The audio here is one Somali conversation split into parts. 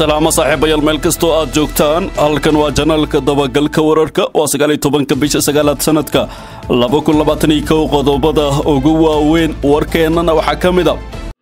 salaamo saaxiibayaal meel kastoo aad joogtaan halkan waa janaalka dabagalka wararka waa 19 bisha 9aad sanadka 2021 qodobada ugu waaweyn warkeennana waxaa ka mid ah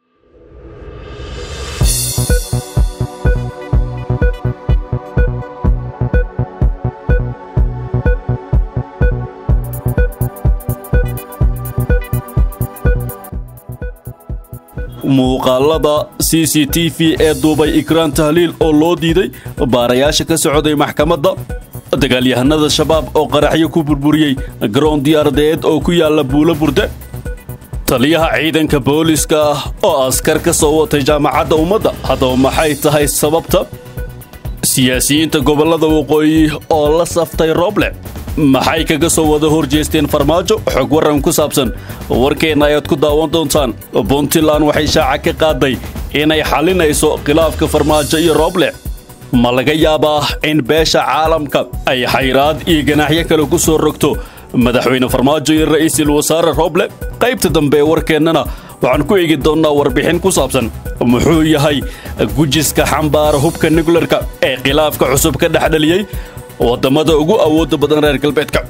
muuqaalada CCTV ee Dubai Ikraan Tahliil oo loo diiday baarayaasha ka socday maxkamadda dagaalyahanada shabaab oo qaraxyo ku burburiyay garoon diyaaradeed oo ku yaala Buulaburde taliyaha ciidanka booliska oo askar ka soo watay jaamacadda ummadda haddaba maxay tahay sababta siyaasiyiinta gobolada waqooyi oo la saftay Roble maxay kaga soo wada horjeesteen farmaajo xog waran ku saabsan warkeena ayaad ku daawan doontaan Puntland waxay shaaca ka qaaday inay xalinayso khilaafka farmaajo iyo Roble ma laga yaabaa in beesha caalamka ay xayraad iyo ganaaxyo kale ku soo rogto madaxweyne farmaajo iyo ra'iisul wasaare Roble qaybta dambe warkeenana waxaan ku eegi doonaa warbixin ku saabsan muxuu yahay gujiska xambaara hubka nuclearka ee khilaafka cusub ka dhaxdhaliyay wadamada ugu awoodda badan reer galbeedka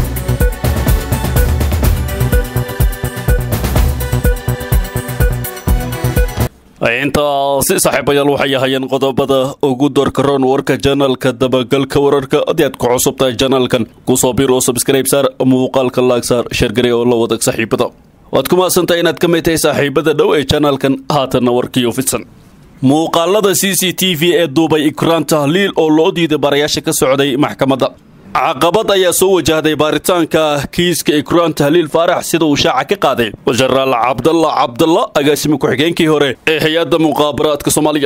intaasi saaxiibayaal waxay ahayeen qodobada ugu doorkaroon warka janaalka dabagalka wararka haddii aad ku cusub tahay janaalkan kusoo biir oo subscribe saar muuqaalka laag saar sheergarey oo la wadag saaxiibada waad ku mahadsantahay inaad ka mid tahay saaxiibada dhow ee janaalkan haatanna warkii u fidsan muuqaalada CCTV ee Dubai Ikraan Tahliil oo loo diiday baarayaasha ka socday maxkamadda caqabad ayaa soo wajahday baaritaanka kiiska Ikraan Tahliil Faarax sida uu shaaca ka qaaday Jenaraal Cabdalla agaasimi ku-xigeenkii hore ee hay'adda muqaabaraadka Soomaaliya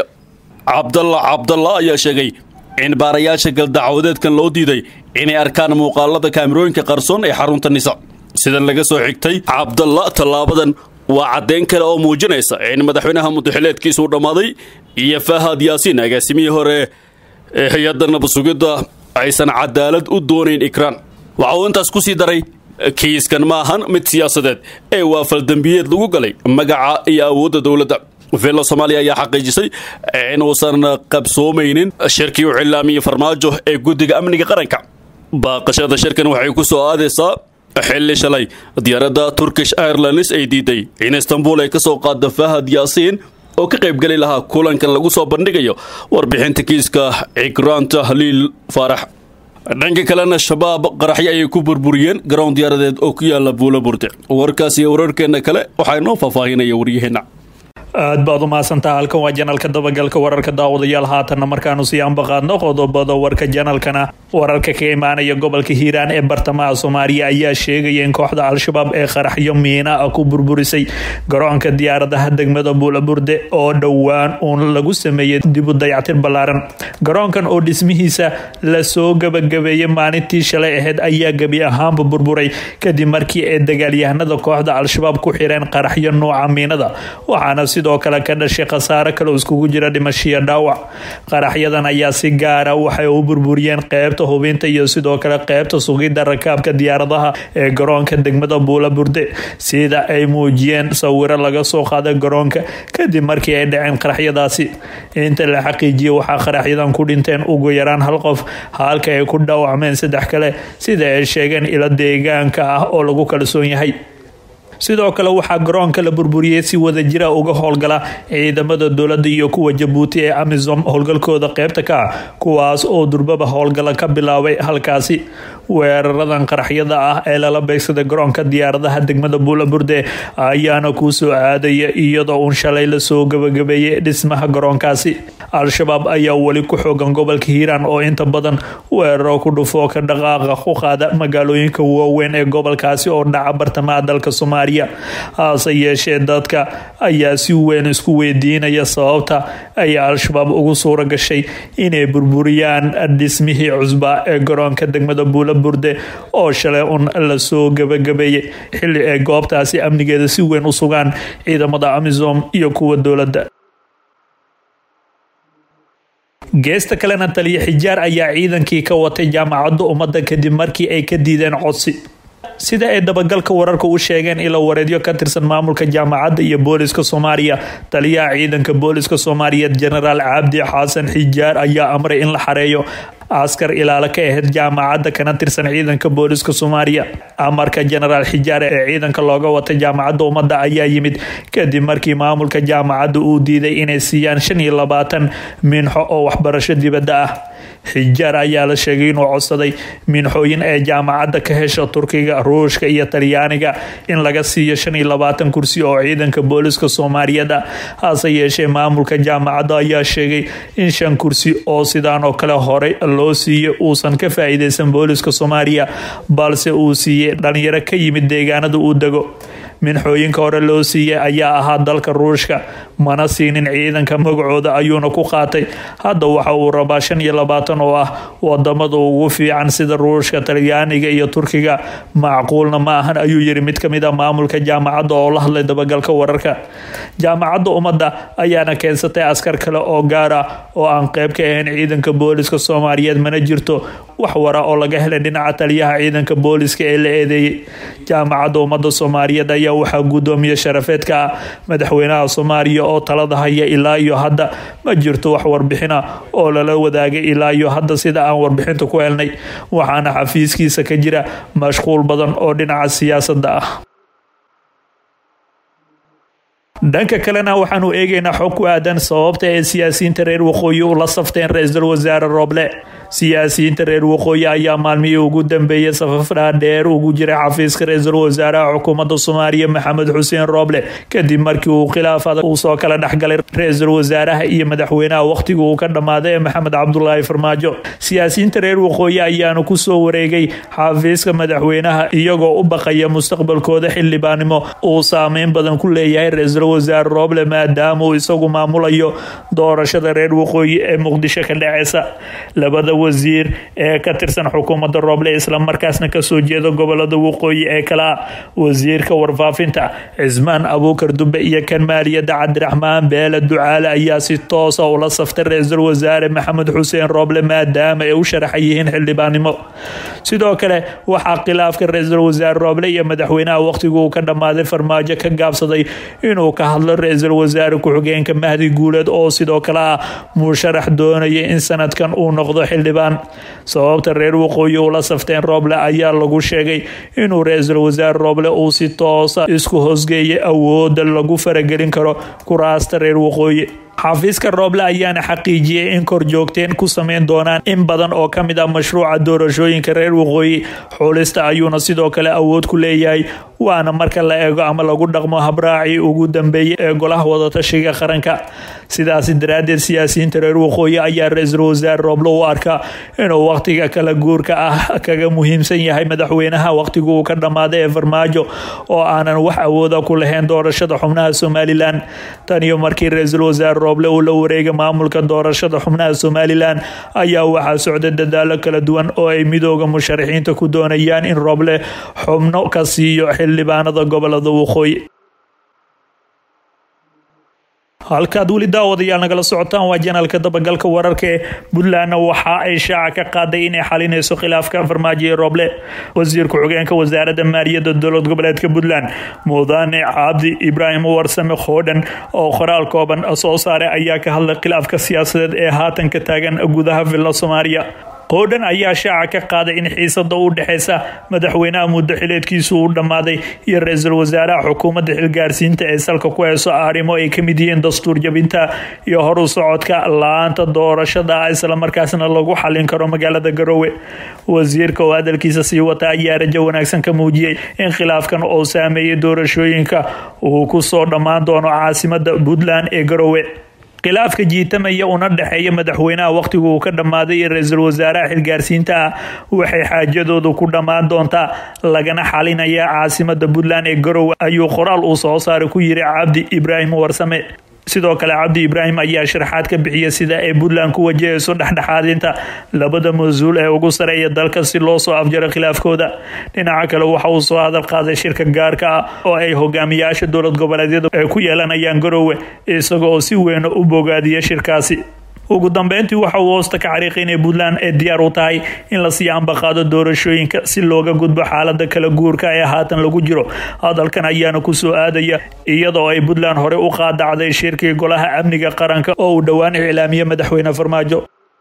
Cabdalla ayaa sheegay in baarayaasha galdacwadeedkan loo diiday inay arkaan muuqaalada kaamirooyinka qarsoon ee xarunta Nisa sida laga soo xigtay Cabdalla talaabadan waa caddeyn kale oo muujinaysa in madaxweynaha muddaxileedkiisu dhammaaday iyo Fahad Yaasiin agaasimihii hore ee hay'adda nabad-sugidda aysan cadaalad u doonayn Ikraan waxa uu intaas ku sii daray kiiskan ma ahan mid siyaasadeed ee waa faldambiyeed lagu galay magaca iyo awoodda dowladda Villa Soomaaliya ayaa xaqiijisay in uusan qabsoomaynin shirkii u cilaamiyay farmaajo ee guddiga amniga qaranka baaqashada shirkan waxay ku soo aadaysaa xilli shalay diyaaradda Turkish Airlines ay diiday in Istanbul ay ka soo qaado Fahad Yaasiin oo ka qayb gali lahaa kulankan lagu soo bandhigayo warbixinta kiiska Ikraan Tahliil Faarax dhanka kalena shabaab qaraxyo ay ku burburiyeen garoon diyaaradeed oo ku yaala Buulaburde warkaas iyo wararkeena kale waxay noo faahfaahinaya waryaheena aad baad u mahadsantahay halkan waa janaalka dabagalka wararka daawadayaal haatanna markaanu sii anbaqaadno qodobada warka janaalkana wararka ka imaanaya gobolka Hiiraan ee bartamaha Soomaaliya ayaa sheegaya in kooxda Al-Shabaab ee qaraxyo miina ku burburisay garoonka diyaaradaha degmada Buulaburde oo dhowaan lagu sameeyay dib u dayactir ballaaran garoonkan oo dhismihiisa la soo gabagabeeyay maalintii shalay ahayd ayaa gabi ahaanba burburay kadib markii ay dagaalyahanada kooxda Al-Shabaab ku xireen qaraxyo nooca miinada waxaana sidoo kale ka dhashay khasaare kale oo iskugu jira dhimasho dhaawac qaraxyadan ayaa si gaar ah waxay u burburiyeen qaybta hubinta iyo sidoo kale qaybta sugidda rakaabka diyaaradaha ee garoonka degmada Buulaburde sida ay muujiyeen sawiro laga soo qaaday garoonka kadib markii ay dhaceen qaraxyadaasi inta la xaqiijiyay waxa qaraxyadan ku dhinteen ugu yaraan hal qof halka ay ku dhaawacmeen saddex kale sida ay sheegeen ila deegaanka ah oo lagu kalsoon yahay sidoo kale waxaa garoonka la burburiyay si wada jira uga howlgala ciidamada dowladda iyo kuwa Jabuuti ee Amazon howlgalkooda qaybta ka kuwaas oo durbaba howlgala ka bilaabay halkaasi weeraradan qaraxyada ah ee lala beegsaday garoonka diyaaradaha degmada Buulaburde ayaana ku soo aadaya iyadoo uu shalay la soo gabagabeeyay dhismaha garoonkaasi Al-Shabaab ayaa wali ku xoogan gobolka Hiiraan oo inta badan weeraro ku dhufo ka dhaqaaqa ku qaada magaalooyinka waaweyn ee gobolkaasi oo dhaca bartamaha dalka Soomaaliya hase yeeshee dadka ayaa si weyn isku weydiinaya sababta ay Al-Shabaab ugu suura gashay inay burburiyaan dhismihii cusba ee garoonka degmada Buulaburde oo shalay la soo gabagabeeyay xilli ay goobtaasi amnigeeda si weyn u sugaan ciidamada Amazon iyo kuwa dowladda geesta kalena taliye xijaar ayaa ciidankii ka watay jaamacadda ummadda kadib markii ay ka diideen codsi sida ay dabagalka wararka u sheegeen ilo wareedyo ka tirsan maamulka jaamacadda iyo booliska Soomaaliya taliyaha ciidanka booliska Soomaaliyeed Generaal Cabdi Xasan Xijaar ayaa amray in la xareeyo askar ilaala ka ahayd jaamacadda kana tirsan ciidanka booliska Soomaaliya. Amarka Generaal Xijaar ee ciidanka looga watay jaamacadda ummadda ayaa yimid kadib markii maamulka jaamacadda uu diiday inay siiyaan 25 minxo oo waxbarasho dibadda ah. Xijaar ayaa la sheegay inuu codsaday minxooyin ee jaamacadda ka hesho Turkiga, Ruushka iyo Talyaaniga in laga siiyo 25 kursi oo ciidanka booliska Soomaaliyeed ah. Hase yeeshee maamulka jaamacadda ayaa sheegay in 5 kursi oo sidaan oo kale hore loo siiyay uusan ka faa'iideysan booliska Soomaaliya balse uu siiyay dhalinyaro ka yimid deegaanada uu dago. minxooyinka hore loo siiyay ayaa ahaa dalka Ruushka mana siinin ciidanka magacooda ayuuna ku qaatay. Hadda waxa uu rabaa 25 oo ah wadamada ugu fiican sida Ruushka, Talyaaniga iyo Turkiga. Macquulna ma ahan ayuu yiri mid kamid ah maamulka jaamacadda oo la hadlay dabagalka wararka. Jaamacadda ummadda ayaana keensatay askar kale oo gaar ah oo aan qayb ka ahayn ciidanka booliska Soomaaliyeed mana jirto wax wara oo laga helay dhinaca taliyaha ciidanka booliska ee la eedeeyay. Jaamacadda ummadda Soomaaliyeed ayaa waxa gudoomiye sharafeedka madaxweynaha Soomaaliya oo talada haya ilaa iyo hadda ma jirto wax warbixina oo lala wadaagay ilaa iyo hadda sida aan warbixinta ku helnay waxaana xafiiskiisa ka jira mashquul badan oo dhinaca siyaasadda ah. dhanka kalena waxaanu eegaynaa xog ku aadan sababta ay siyaasiyiinta reer waqooyi u la safteen ra'iisul wasaare Roble. siyaasiyiinta reer waqooyi ayaa maalmihii ugu dambeeyay safaf dheer ugu jiray xafiiska ra'iisul wasaaraha xukuumadda Soomaaliya Maxamed Xuseen Roble kadib markii uu khilaaf adag uu soo kala dhaxgalay ra'iisul wasaaraha iyo madaxweynaha waqtiga uu ka dhamaaday Maxamed Cabdullaahi Farmaajo. siyaasiyiinta reer waqooyi ayaanu ku soo wareegay xafiiska madaxweynaha iyagoo u baqaya mustaqbalkooda xildhibaanimo uu saameyn badan ku leeyahay ra'iisul wasaare Roble maadaama uu isagu maamulayo doorashada reer waqooyi ee Muqdisho ka dhacaysa. labada wasiir ee ka tirsan xukuumadda Roble isla markaasna ka soo jeeda gobolada waqooyi ee kala wasiirka warfaafinta Cismaan Abuukar Dube iyo kan maaliyadda Cabdiraxmaan Beele Ducaale ayaa si toos ah ula saftay ra'iisul wasaare Maxamed Xuseen Roble maadaama ay u sharaxayeen xildhibaanimo. sidoo kale waxaa khilaafka ra'iisul wasaare Roble iyo madaxweynaha waqtiga uu ka dhamaaday Farmaajo ka gaabsaday inuu ka hadlo ra'iisul wasaare ku-xigeenka Mahdi Guuleed oo sidoo kale musharax doonaya in sanadkan uu noqdo xildhibaan. sababta reer waqooyi ula safteen Roble ayaa lagu sheegay inuu ra'iisul wasaare Roble uu si toos ah isku hoosgeeyay awoodda lagu faragelin karo kuraasta reer waqooyi. xafiiska Roble ayaana xaqiijiyay in kor joogteen ku sameyn doonaan in badan oo kamid ah mashruuca doorashooyinka reer waqooyi. xulista ayuuna sidoo kale awood ku leeyahay waana marka la eego ama lagu dhaqmo habraaci ugu dambeeyay ee golaha wadatashiga qaranka. sidaas daraadeed siyaasiyiinta reer waqooyi ayaa ra'iisul wasaare Roble u arkaa inuu waqtiga kala guurka ah kaga muhiimsan yahay madaxweynaha waqtiga uu ka dhamaaday ee Farmaajo oo aanan wax awooda ku lahayn doorashada xubnaha Somaliland. tan iyo markii ra'iisul wasaare Roble uu la wareegay maamulka doorashada xubnaha Somaliland ayaa waxaa socda dadaalo kala duwan oo ay midowga musharaxiinta ku doonayaan in Roble xubno ka siiyo xildhibaanada gobolada waqooyi. halkaad weli daawadayaal nagala socotaan waa janaalka dabagalka wararka ee Puntland waxa ay shaaca ka qaaday inay xalinayso khilaafka Farmaajo iyo Roble. wasiirka xogeenka wasaaradda maaliyadda dowlad goboleedka Puntland Mudane Cabdi Ibraahim Warsame Khoodhan oo qoraal kooban soo saaray ayaa ka hadlay khilaafka siyaasadeed ee haatan ka taagan gudaha villa Soomaaliya. Khoodhan ayaa shaaca ka qaaday in xiisada u dhaxaysa madaxweynaha muddo xileedkiisu uu dhamaaday iyo ra'iisul wasaaraha xukuumadda xilgaarsiinta ee salka ku hayso arrimo ay kamid yihiin dastuur jabinta iyo hor u socodka laanta doorashada isla markaasna lagu xalin karo magaalada Garowe. wasiirka oo hadalkiisa sii wata ayaa rajo wanaagsan ka muujiyay in khilaafkan oo saameeyay doorashooyinka uu ku soo dhamaan doono caasimadda Puntland ee Garowe. khilaafka jiitamaya una dhaxeeya madaxweynaha waqtiga uu ka dhamaaday iyo ra'iisul wasaaraha xilgaarsiinta waxay xaajadoodu ku dhamaan doontaa lagana xalinaya caasimadda Puntland ee Garowe ayuu qoraal uu soo saaray ku yiri Cabdi Ibraahim Warsame. sidoo kale Cabdi Ibraahim ayaa sharaxaad ka bixiyay sida ay Puntland ku wajahayso dhexdhexaadinta labada mas'uul ee ugu sareeya dalka si loo soo afjaro khilaafkooda. dhinaca kale waxa uu soo hadal qaaday shirka gaarka ah oo ay hogaamiyaasha dowlad goboleedyada ay ku yeelanayaan Garowe isagoo si weyn u bogaadiyay shirkaasi. ugu dambeyntii waxa uu hoosta ka xariiqay in Puntland ay diyaar u tahay in la sii ambaqaado doorashooyinka si looga gudbo xaaladda kala guurka ee haatan lagu jiro. Hadalkan ayaana ku soo aadaya iyadoo ay Puntland hore u qaadacday shirkii golaha amniga qaranka oo uu dhawaan iclaamiyay madaxweyne Farmaajo.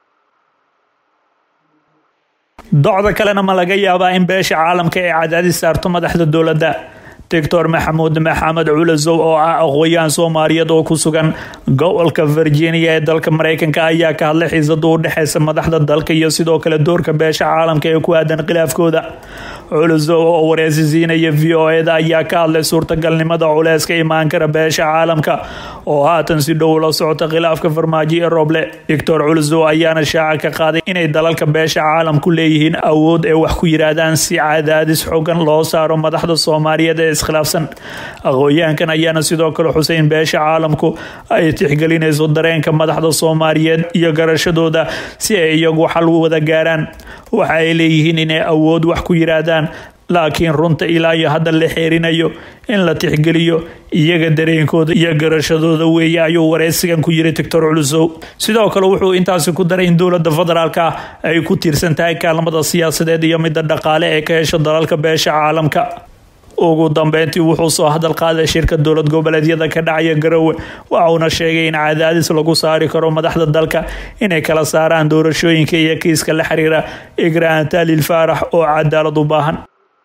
docda kalena ma laga yaabaa in beesha caalamka ay cadaadis saarto madaxda dowladda. Dr. Maxamuud Maxamed Culasow oo ah aqoon-yahan Soomaaliyeed oo ku sugan gobolka Virginia ee dalka Mareykanka ayaa ka hadlay xiisada u dhaxaysa madaxda dalka iyo sidoo kale doorka beesha caalamka ee ku aadan khilaafkooda. Culasow oo wareysiinaya VOA-da ayaa ka hadlay suurtagalnimada culeyska imaan kara beesha caalamka oo haatan si dhow la socota khilaafka Farmaajo ee Roble. Dr. Culasow ayaana shaaca ka qaaday inay dalalka beesha caalamku leeyihiin awood ay wax ku yiraahdaan si cadaadis xooggan loo saaro madaxda Soomaaliyeed ee iskhilaafsan. Aqoonyahankan ayaana sidoo kale xuseyn beesha caalamku ay tixgelinayso dareenka madaxda Soomaaliyeed iyo garashadooda si ay iyagu xal u wada gaaraan. Waxa ay leeyihiin inay awood wax ku yiraahdaan laakiin runta ilaa iyo hadda la xeerinayo in la tixgeliyo iyaga dareenkooda iyo garashadooda weeye ayuu wareysigan ku yiri Dr. Culasow. Sidoo kale wuxuu intaasi ku daray in dowladda federaalka ay ku tiirsan tahay kaalmada siyaasadeed iyo midda dhaqaale ee ka hesha dalalka beesha caalamka. ugu dambeyntii wuxuu soo hadal qaaday shirka dowlad goboleedyada ka dhacaya Garowe waxa uu sheegay in cadaadis lagu saari karo madaxda dalka inay kala saaraan doorashooyinka iyo kiiska la xiriira Igraan Taliil Faarax oo cadaalad u baahan.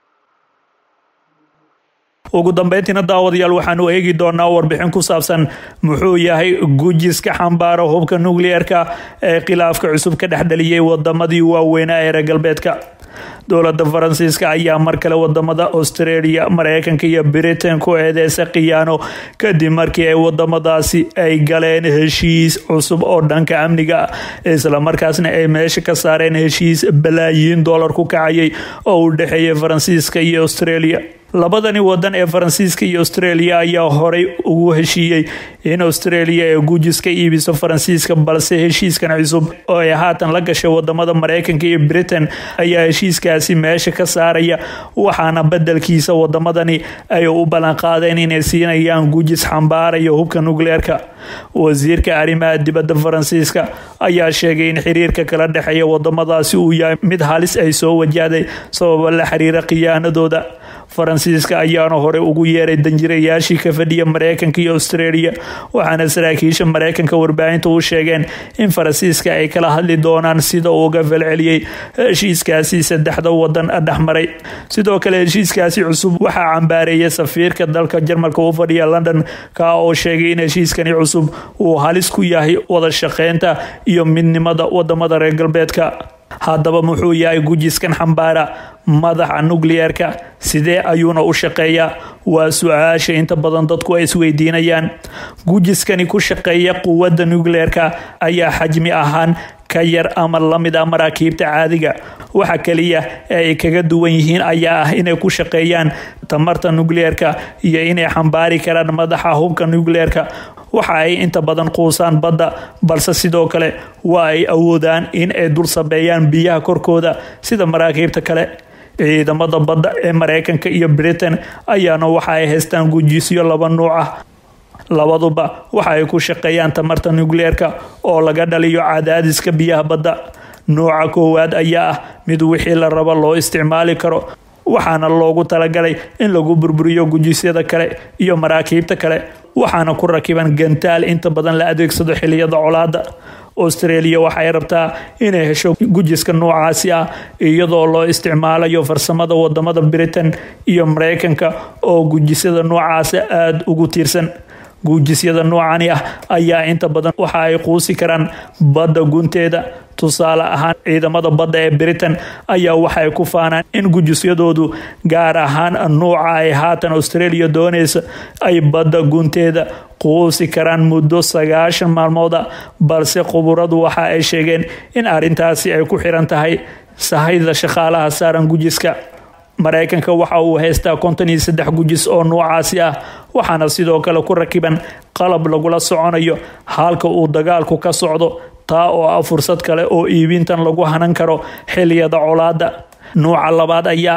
ugu dambeyntiina daawadayaal waxaanu eegi doonaa warbixin ku saabsan muxuu yahay gujiska xambaara hubka nuclearka ee khilaafka cusub ka dhexdhaliyay wadamadii waaweynaa ee reer galbeedka. dowladda Faransiiska ayaa mar kale wadamada Australia, Mareykanka iyo Britain ku eedeysay khiyaano kadib markii ay wadamadaasi ay galeen heshiis cusub oo dhanka amniga isla markaasna ay meesha ka saareen heshiis balaayiin dollar ku kacayay oo u dhaxeeyay Faransiiska iyo Australia. labadani wadan ee Faransiiska iyo Australia ayaa horey ugu heshiiyay in Australia ay gujiska iibiso Faransiiska balse heshiiskan cusub oo ay haatan la gashay wadamada Mareykanka iyo Britain ayaa heshiiskaasi meesha ka saaraya waxaana bedelkiisa wadamadani ay u balan qaadeen inay siinayaan gujis xambaaraya hubka nuclearka. wasiirka arrimaha dibadda Faransiiska ayaa sheegay in xiriirka kala dhaxeeya wadamadaasi uu yahay mid halis ay soo wajahday sabab la xiriira khiyaanadooda. Faransiiska ayaana hore ugu yeeray danjirayaashii ka fadhiya Mareykanka iyo Australia waxaana saraakiisha Mareykanka warbaahinta u sheegeen in Faransiiska ay kala hadli doonaan sida uu uga falceliyay heshiiskaasi saddexda wadan dhexmaray. sidoo kale heshiiskaasi cusub waxaa cambaareeyay safiirka dalka Jarmalka u fadhiya London ka oo sheegay in heshiiskani cusub uu halis ku yahay wada shaqeynta iyo midnimada wadamada reer galbeedka. haddaba muxuu yahay gujiskan xambaara madaxa nuclearka sidee ayuuna u shaqeeyaa waa su'aasha inta badan dadku ay isweydiinayaan. gujiskani ku shaqeeya quwadda nuclearka ayaa xajmi ahaan ka yar ama lamid ah maraakiibta caadiga. waxa kaliya ay kaga duwan yihiin ayaa ah inay ku shaqeeyaan tamarta nuclearka iyo inay xambaari karaan madaxa hubka nuclearka. waxa ay inta badan quusaan badda balse sidoo kale waa ay awoodaan in ay dul sabeeyaan biyaha korkooda sida maraakiibta kale. ciidamada badda ee Mareykanka iyo Britain ayaana waxa ay haystaan gujisyo laba nooc ah. labaduba waxa ay ku shaqeeyaan tamarta nuclearka oo laga dhaliyo cadaadiska biyaha badda. nooca koowaad ayaa ah mid wixii la rabo loo isticmaali karo waxaana loogu talagalay in lagu burburiyo gujisyada kale iyo maraakiibta kale waxaana ku rakiban gantaal inta badan la adeegsado xilliyada colaadda. Australia waxay rabtaa inay hesho gujiska noocaasi ah iyadoo loo isticmaalayo farsamada wadamada Britain iyo Mareykanka oo gujisyada noocaasi aad ugu tiirsan. gujisyada noocani ah ayaa inta badan waxa ay quusi karaan badda gunteeda. tusaale ahaan ciidamada badda ee Britain ayaa waxay ku faanaan in gujisyadoodu gaar ahaan nooca ay haatan Australia doonaysa ay badda gunteeda quusi karaan muddo 90 maalmood balse khuburadu waxa ay sheegeen in arintaasi ay ku xiran tahay sahayda shaqaalaha saaran gujiska. Mareykanka waxa uu haystaa 53 gujis oo noocaasi ah waxaana sidoo kale ku rakiban qalab lagula soconayo halka uu dagaalku ka socdo taa oo ah fursad kale oo iibintan lagu hanan karo xilliyada colaadda. nooca labaad ayaa ah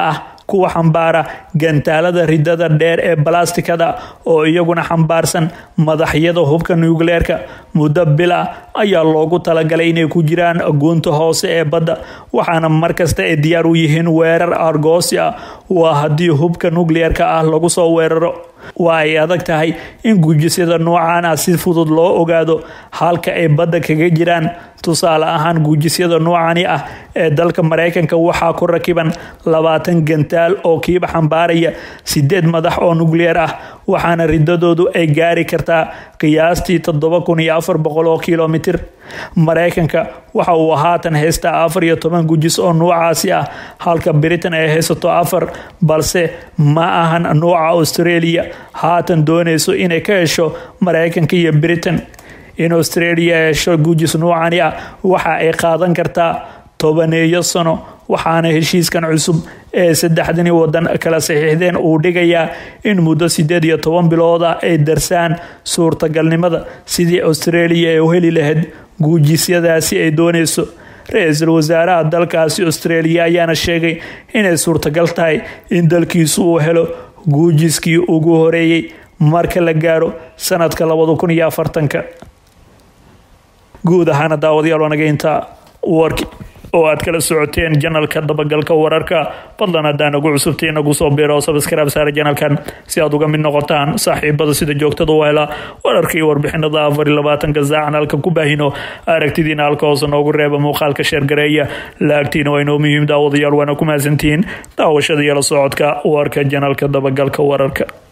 kuwa xambaara gantaalada ridada dheer ee balastikada oo iyaguna xambaarsan madaxyada hubka nuclearka. muddo bil ah ayaa loogu talagalay inay ku jiraan gunta hoose ee badda, waxaana markasta ay diyaar u yihiin weerar argoosi ah waa haddii hubka nuclearka ah lagu soo weeraro. waa ay adag tahay in guujisyada noocan ah si fudud loo ogaado halka ay badda kaga jiraan. tusaale ahaan guujisyada noocani ah ee dalka Mareykanka waxaa ku rakiban 20 gantaal oo kiiba xambaaraya 8 madax oo nuclear ah, waxaana ridadoodu ay gaari kartaa qiyaastii 7400 kilomitir. Mareykanka waxa uu haatan haystaa 14 guujis oo noocaasi ah, halka Britain ay haysato 4, balse ma ahan nooca Australia haatan doonayso inay ka hesho Mareykanka iyo Britain. in Australia hesho guujis noocani ah waxa ay qaadan kartaa 10 sano, waxaana heshiiskan cusub ee 3 wadan kala saxiixdeen uu dhigayaa in muddo 18 bilood ah ay darsaan suurtagalnimada sidii Australia ay u heli lahayd guujisyadaasi ay doonayso. Ra'iisul wasaaraha dalkaasi Australia ayaana sheegay inay suurtagal tahay in dalkiisu uu helo guujiskii ugu horeeyay marka la gaaro sanadka 2040. guud ahaan daawadayaal wanaga inta warki oo aad kala socoteen janalka dabagalka wararka, fadlan hadaan ugu cusubtiin ugu soo biiro subscribe saar janalkan si aad uga mid noqotaan saaxiibada sida joogtada u hela wararka iyo warbixinada 24 saac halka ku baahino. aragtidiina halka hoos noogu reeba muuqaalka share gareeya, laagtiina waa inoo muhiim daawadayaal, waana ku mahadsantiin daawashada iyo la socodka warka janalka dabagalka wararka.